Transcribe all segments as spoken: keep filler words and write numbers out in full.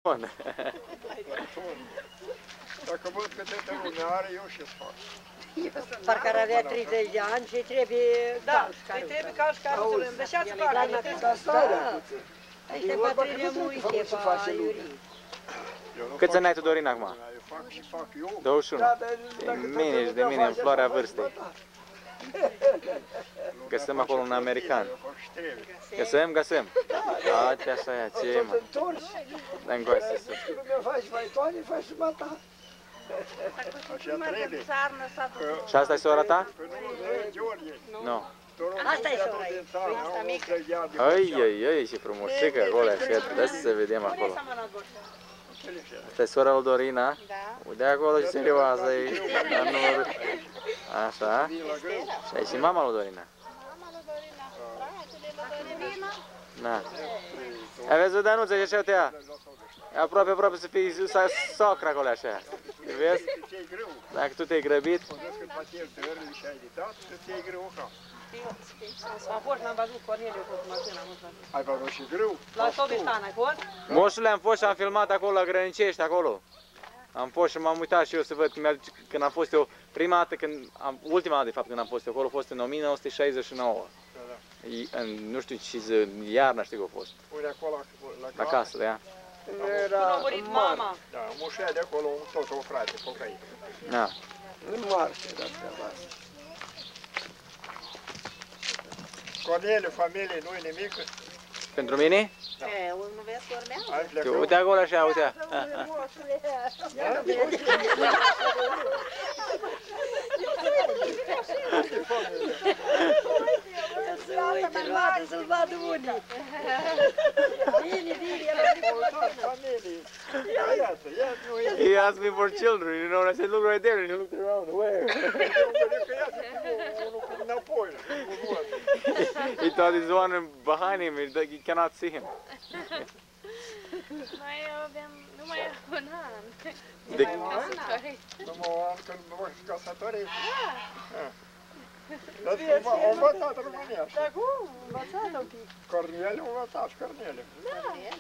Dacă văd că toată lumea are, eu ce fac? Parcă ar avea treizeci de ani și trebuie da, îi trebuie calci caruțul, îmi lăsați facă. Ăștia bătrâne multe, pa, Iurii. Câți ani ai tu, Dorin, acum? Eu fac și fac eu. douăzeci și unu. De mine și de mine în floarea vârstei. Găsăm acolo un american. Găsăm, găsăm. Uite așa e, ce mă. Dă-mi goasă să... Lumea faci faitoane, faci și mata. Așa trebuie. Și asta e sora ta? Nu. Asta e sora ei. Asta mică. Ai, ai, ai, ce frumușică acolo, așa, dă să vedem acolo. Asta e sora lui Dorina? Da. Uite acolo ce serioasă e. Așa. Și ai și mama lui Dorina. Mama lui Dorina, fratele lui Dorina. Da. Aveți o Danuță, ce așa te ia? Aproape, aproape să fii socră acolo așa. Vezi? Dacă tu te-ai grăbit. Am fost, n-am văzut Corneliu cu mașina, nu știu. Ai văzut și grâu? La Sovistan ai fost? Moșule, am fost și am filmat acolo la Grănicești, acolo. Am fost și m-am uitat și eu să văd când am fost eu, prima dată, când am, ultima dată de fapt când am fost eu acolo, a fost în o mie nouă sute șaizeci și nouă. În, nu știu ce zi, iarna știu că a fost. Unde acolo, la casă, da? Era când a murit mama. Da, mușea de acolo, tot o frate, pocăit. Da. În moarte, dacă Corneliu, familie, nu-i nimic? Pentru mine? Da. E, nu vezi Corneliu? Uite acolo așa, uite. Să-l vadă, să-l vadă unii. Bine, bine, He asked me for children, you know, and I said, look right there, and he looked around, where? He thought there's one behind him, he cannot see him. Mai avem, nu mai e un an. De... Numai un an când mă căsătorit? Da. Dar au învățat românești. Da, cum? Învățat un pic. Corneliu, învățat și Corneliu. Da.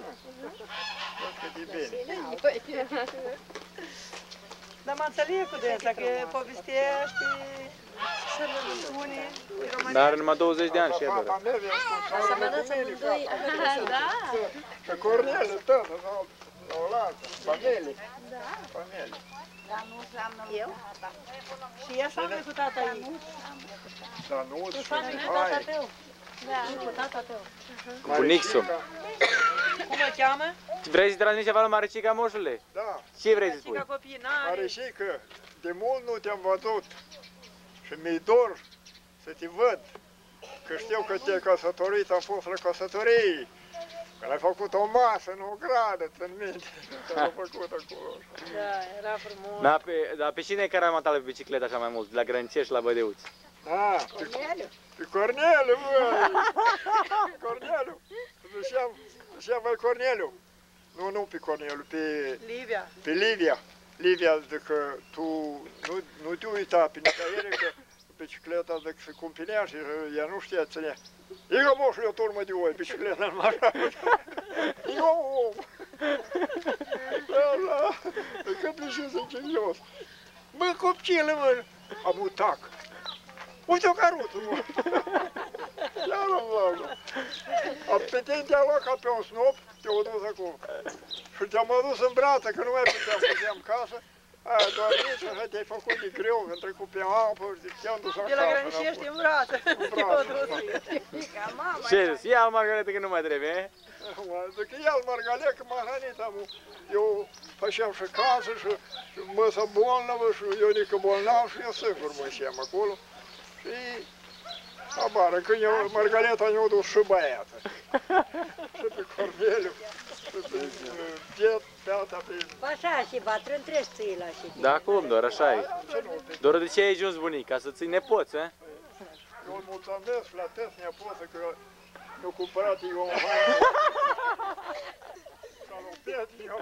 Văd cât e bine. Dar mă înțeleg cu dânsa, că povestești să unii românești. Dar are numai douăzeci de ani și e doar. Asemănați amândoi. Da. Că Corneliu, tot, la o lată, familie. Da. Familie. Dar nu înseamnă eu? Și ea seamănă cu tata ei. Danuț Tu și seamănă cu Mihai. tata tău. Da, cu tata tău. Cu bunicul. Cum o cheamă? Vrei să transmiți ceva lui Maricica, moșule? Da. Ce vrei să spui? Maricica copii n-are. Maricică, de mult nu te-am văzut și mi-i dor să te văd. Că știu că te-ai căsătorit, am fost la căsătorie. Că l-ai făcut o masă în o gradă, țin minte. L-ai făcut acolo. Da, era frumos. Da, pe, da, pe cine e care a montat pe bicicletă așa mai mult? La Grănicești și la Bădeuți? Da, pe Corneliu. Pe Corneliu, băi! Corneliu! Ziceam, ziceam, băi, Corneliu. Nu, nu pe Corneliu, pe... Livia. Pe Livia. Livia, zică, tu nu, nu te uita pe nicăiere, că bicicleta, zic, se cumpinea și ea nu știa ținea. Iga, moșul, eu turmă de oi, bicicleta în mașa. Eu, om! Da, că plișesc serios. Bă, copchile, mă! Am un tac. Uite o caruță, mă! Ia-l în vagă. Am pe tine te-a luat ca pe un snop, te-o dus acum. Și te-am adus în brață, că nu mai puteam să te-am casă. Aia dormit și așa te-ai făcut de greu, când trecut pe apă și te-am dus acasă. De la Grănicești în brață. Te-o dus. Ca mama. Ce zici? Ia-l, Margareta, că nu mai trebuie, e? Zic, ia-l, Margareta, că m-a hrănit, eu făceam și casă și măsă bolnavă și eu nică bolnav și eu singur mânșeam acolo. Și abară, când eu, Margareta ne-a dus și băiată. Și pe Corneliu, și pe Piet, pe alta pe... Așa și bătrân trebuie să ții la și. Da, cum, doar așa e. Doar de ce ai ajuns bunic? Ca să ții nepoți, eh? Eu îl mulțumesc la tăți nepoță că mi-a cumpărat eu o haină. S-a luat eu.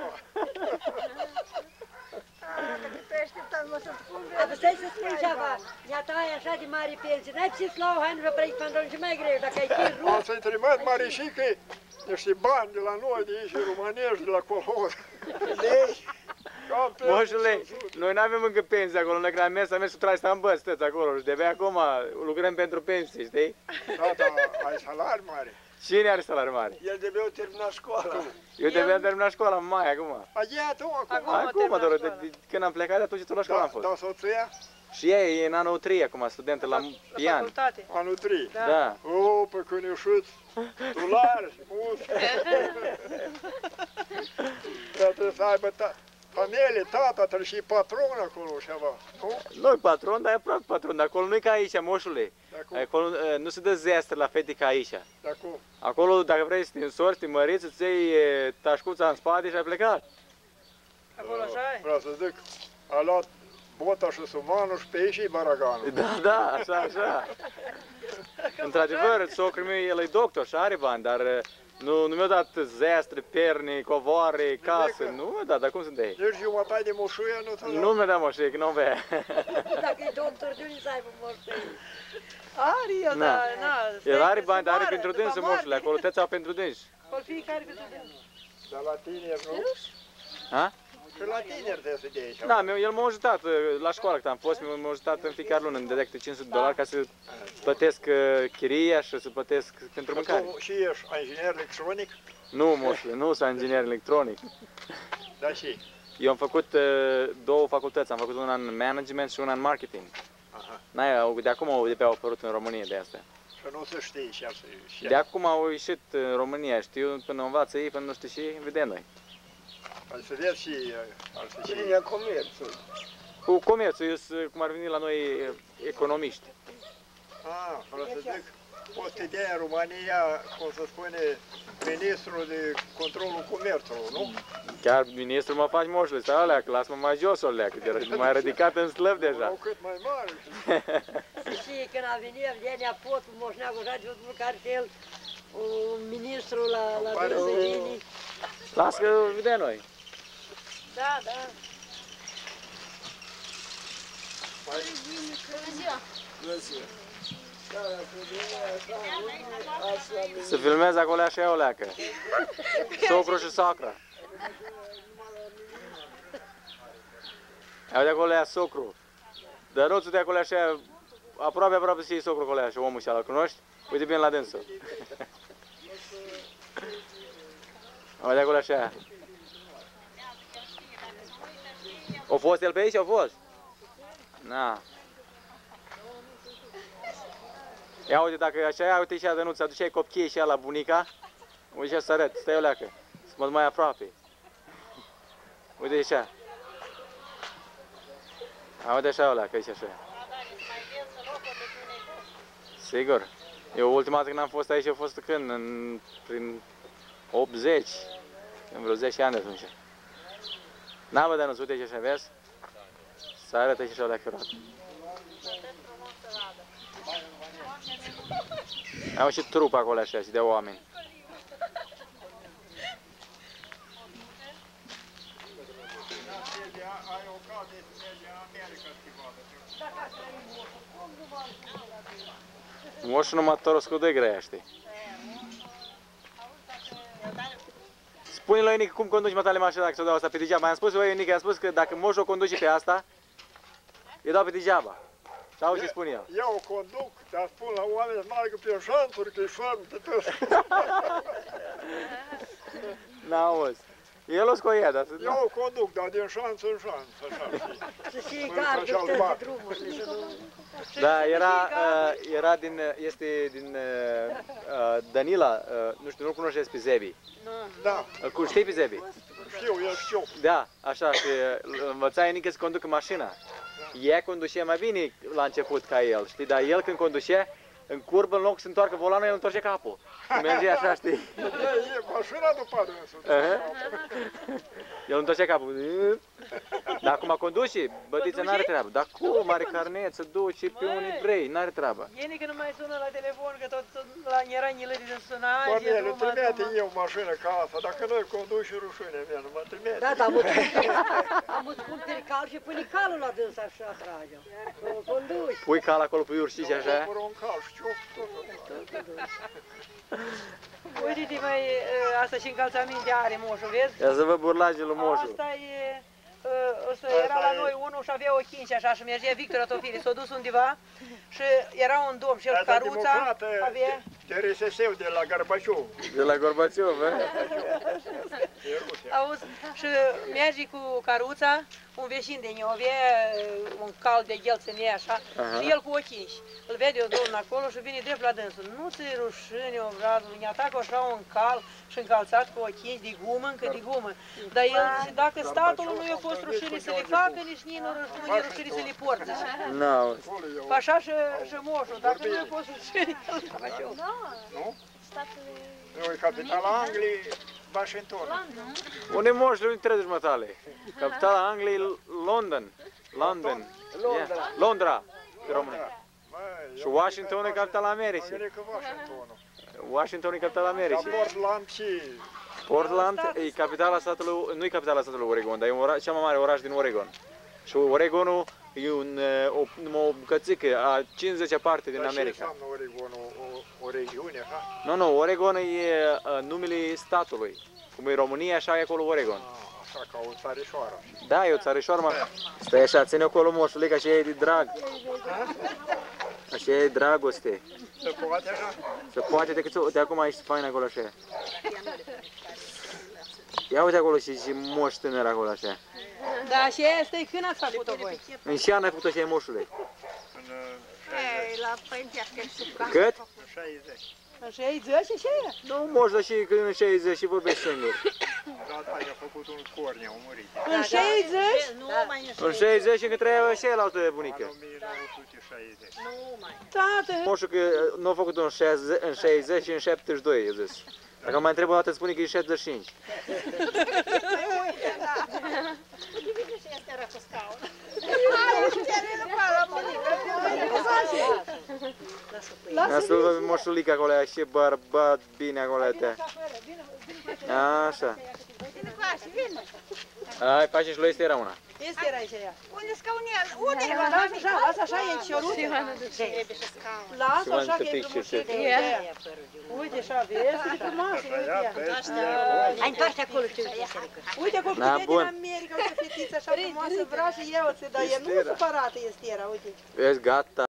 Dar stai să spui ceva, iată ai așa de mare pensie, n-ai pus la o haină pe prăic pantaloni și mai greu, dacă ai fi rupt. Am să-i trimit Maricică niște bani de la noi, de aici, românești, de la colhoz. Lei. Moșule, noi nu avem încă pensii acolo, noi când am mers, am mers cu trai stambă, stăți acolo și de-abia acum lucrăm pentru pensii, știi? Da, dar ai salari mare. Cine are salariu mare? El de-abia terminat școala. Eu de-abia am terminat școala în mai acum. A, ia tu acum. Acum. am Acum, terminat Doru, școala. de, de, când am plecat, de atunci tot la școală am Da, fost. da, soția? Și ea e în anul trei acum, studentă la La pian. facultate. Anul trei. Da. Da. O, pe când ieșiți, dolari, mulți. Dar trebuie să aibă ta familie, tata, trebuie și patron acolo ceva, nu? Nu-i patron, dar e aproape patron, dar acolo nu e ca aici, moșule. De acum, Acolo uh, nu se dă zestră la fete ca aici. de acum. Acolo, dacă vrei să te însori, să te măriți, îți iei e, tașcuța în spate și ai plecat. Acolo așa e. Vreau să zic, a luat bota și sumanul și pe ei și baraganul. Da, da, așa, așa. Într-adevăr, socrul meu, el e doctor și are bani, dar uh, nu, nu mi-a dat zestre, perne, covoare, casă, nu mi-a dat, dar cum sunt ei? Deci jumătate de moșuie nu ți-a Nu mi-a dat moșie, că nu avea. Dacă e doctor, de unde să aibă moșteni? Are el, Na. dar na. El are se bani, dar are moară pentru după dânsă moarte. moșule, acolo te-ți pentru dânsi. Acolo fiecare pentru dânsă. Dar la tineri nu? Ha? Și la tineri trebuie să dea aici. Da, meu- el m-a ajutat uh, la școală când am fost, m-a ajutat în fiecare lună, îmi dădea câte cinci sute de dolari ca să plătesc uh, chiria și să plătesc pentru mâncare. Tu și ești inginer electronic, Nu, moșule, nu sunt inginer electronic. dar și. Eu am făcut uh, două facultăți, am făcut una în management și una în marketing. Aha. N-ai, au- de acum au de pe au apărut în România de astea. Și nu se știe și asta. și De acum au ieșit în România, știu, până învață ei, până nu știu și, vedem noi. Ar să vezi și... Ar să și... Linia comerțul. Cu comerțul, eu sunt, cum ar veni la noi, economiști. Ah, vreau să zic, poți să te dea în România, cum se spune, ministrul de controlul comerțului, nu? Chiar ministrul mă faci moșule, stai alea, că lasă-mă mai jos o leacă, de mai ridicat în slăb deja. Au cât mai mare. Și când a venit Evgenia Potul, moșneagul și a zis un cartel, un ministru la, la Pare- Dânsăginii. Lasă că vedem noi. Da, da. Bună ziua. Da, dacă vine așa, așa, Să filmezi acolo așa o leacă. Socru și sacra. Ia de acolo ea socru. Dar roțul de acolo așa, aproape, aproape să iei socru acolo așa, omul ăsta, îl cunoști? Uite bine la dânsul. Ia de acolo așa. O fost el pe aici? O fost? Na. Ia uite, dacă așa, ia uite și ea, Dănuț, aduceai copchie și ea la bunica. Uite și să arăt, stai o leacă, să mă mai aproape. Uite așa. A, uite așa o leacă, aici așa. Sigur. Eu ultima dată când am fost aici, a fost când? În, prin optzeci. În vreo zece ani de atunci. Na, bă, Dănuț, uite aici așa, vezi? Să arăt aici așa o leacă roată. Au și trup acolo așa, și de oameni. Ai ocazie să mergi în America să te vadă. Moșul numai toroscu de grea, știi? Spune lui Nick cum conduci mătale mașina dacă ți-o dau asta pe degeaba. I-am spus lui Nick, i-am spus că dacă moșul o conduce pe asta, îi dau pe degeaba. Și auzi ce spune el. Eu o conduc, dar spun la oameni să meargă pe șanțuri, că e ferm pe tăs. N-auzi. El o scoia, dar... Eu o conduc, dar din șanț în șanț, așa. Să și Mă, gardă așa-l toate bat. drumurile, să nu... Da, era, uh, era din, este din uh, uh, Danila, uh, nu știu, nu-l cunoșteți pe Zebi. Da, Îl cu- știi pe Zebi? știu, eu știu. Da, așa, și îl învăța Nică să conducă mașina. Ea conducea mai bine la început ca el, știi, dar el când conducea, în curbă, în loc să întoarcă volanul, el întorce capul. Merge așa, știi? E, e mașina după dânsul. Uh-huh. El întorce capul. Dar acum conduce, bătiță n-are treabă. Dar cum are carnet să duci pe unii vrei, n-are treabă. Ieni că nu mai sună la telefon, că tot, tot la era nile de suna, Poate e el îmi drumul trimite acum. eu mașină ca asta, dacă noi conduci și rușine mea, nu mă trimite. Da, dar am am cumperi cal și pune calul la dânsa așa trage. O conduci. Pui cal acolo pe urșici așa. Fără un cal, ciup, totul. Uite-te, mai, asta și încălțăminte are moșul, vezi? Ia să vă burlajul lui Moșu. Asta e, ăsta era la noi unul și avea o cinci așa și mergea Victor Atofili, s-a dus undeva și era un domn și el cu caruța avea... De R S S-ul de la Gorbaciov. De la Gorbaciov, eh? Auzi, și merge cu caruța, un veșin de ne avea un cal de ghelțenie așa, Aha. și el cu o cinci. Îl vede o domn acolo și vine drept la dânsul. Nu ți-i rușine, obrazul, ne atacă așa un cal și încalțat cu o cinci de gumă, încă de gumă. Dar el, dacă statul nu i-a fost rușine să le facă, nici nici nu nu e rușine să le porte. Nu. Așa și, și moșul, dacă nu i-a fost rușine, el face eu. Nu? Statele... Nu, e capitala Angliei, Washington. Unde Moșu, unde trebuie mătale? Capitala Angliei, London. London. Londra. Yeah. Londra, pe română. Măi, Și Washington e capitala Am Americii. gândit că Washingtonul. Washington e capitala La Americii. Portland și... Portland e capitala statului, nu e capitala statului Oregon, dar e un oraș, cea mai mare oraș din Oregon. Și Oregonul e un, o, o bucățică, a cincizecea parte din Dar ce America. înseamnă Oregonul? O, o regiune, ha? Nu, nu, Oregon e uh, numele statului. Cum e România, așa e acolo Oregon. Ah, așa, ca o țarișoară. Da, e o țarișoară, mă. Stai așa, ține acolo moșule, că așa e de drag. Așa e dragoste. Se poate așa? Se poate decât de acum ești fain acolo așa. Ia uite acolo și, și moș tânăr acolo așa. Da, și asta e când ați făcut-o voi? În ce an ai făcut așa moșule? În Ei, la părintească și cu Cât? șaizeci. În șaizeci și ce? Nu, moș, dar și când în șaizeci și vorbești singur. Da, da, i-a făcut un corne, a murit. În șaizeci? Nu mai În șaizeci încă trăia și el altă bunică. Anul o mie nouă sute șaizeci. Nu mai. Tată! Moșul că nu a făcut în șaizeci, în șaizeci și în șaptezeci și doi, i-a zis. Dacă mai întreb o dată, spune că e șaptezeci și cinci. Lasă-l pe moșulică acolo, și bărbat bine acolo te. Așa. Hai, faci și lui este era una. Este era aici ea. Unde scaunel? Unde e? Lasă așa, lasă așa, e ciorut. Lasă așa că e frumușită. Uite așa, vezi, e frumoasă, uite ea. Hai întoarce acolo ce uite să recă. Uite cum Da, vine din bun. America, uite fetița așa frumoasă, vrea și eu, dar e nu supărată este era, uite. Vezi, gata.